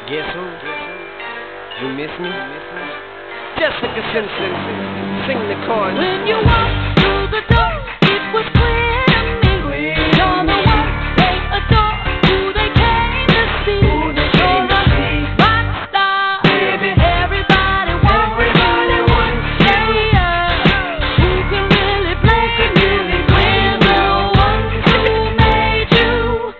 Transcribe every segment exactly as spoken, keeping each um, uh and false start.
Guess who? You miss me? Jessica Simpson, sing the chorus. When you walked through the door, it was clear to me. You're the one they adore, who they came to see. You're a rock star, baby. Everybody wants everybody wants yeah. Who can really play music? We're the ones who made you.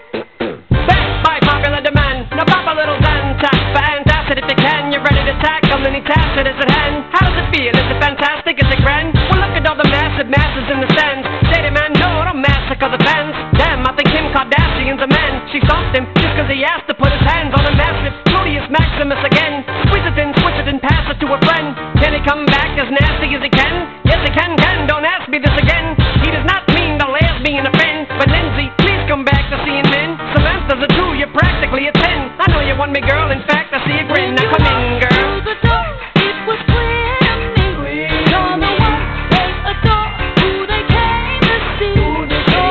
Backed by popular demand, now pop a little Zantac, fantastic if you can. You're ready to tackle any task that is at hand. How does it feel? Is it fantastic? Is it grand? Well, look at all the massive masses in the stands. Say to man, no, don't massacre the fans. Damn, I think Kim Kardashian's a man. She stopped him just cause he asked to put his hands on a massive Proteus Maximus again. Squeeze it in, switch it and pass it to a friend. Can he come back as nasty as he can? Yes, he can, can. Don't ask me this again. He does not mean the lesbian a friend. But Lindsay, please come back to seeing men. Samantha's a two, you're practically a ten. I know you want me, girl. In fact, I see a grin. Now come in, girl. Through the door, it was clear to me. You're the one they adore, who they came to see. You're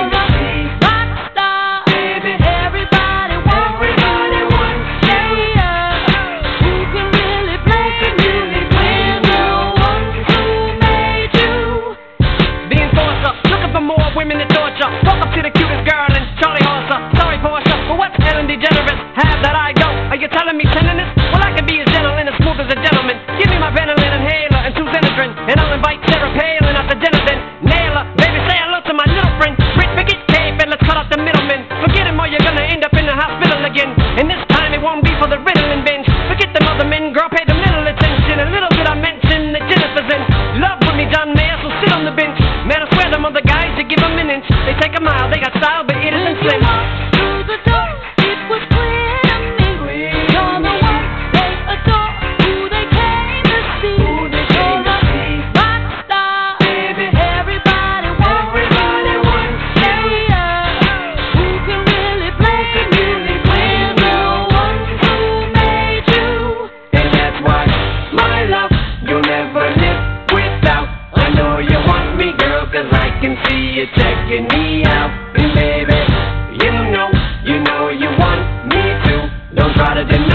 a rock star, baby. Everybody wants everybody wants yeah. Who can really play music? We're the ones who made you. The enforcer, looking for more women to torture. Walk up to the cutest girl and Charlie Horser. Sorry, Portia, but what's Ellen DeGeneres? Have that I go. Are you telling me tenderness? Well, I can be as gentle and as smooth as a gentleman. Give me my Benylin inhaler and two Xenadrin, and I'll invite Sarah Palin out to dinner then. Nail her, baby, say hello to my little friend. Brit, forget tape and let's cut out the middleman. Forget him or you're gonna end up in the hospital again. And this time it won't be for the Ritalin binge. Forget them other men, girl, pay them little attention. A little bit I mention that Jennifer's in love with me, John Mayer, so sit on the bench. Man, I swear them other guys, you give them an inch. They take a mile, they got style, but it isn't slim. Through the door, it was clear to me. You're the one they adore, who they came to see. You're a rock star, baby. Everybody wants everybody wants yeah. Who can really play music? We're the ones who made you. And that's why, my love, you'll never live without. I know you want me, girl, cause I can see you checking me out. And baby, you know, you know you want me to. Don't try to deny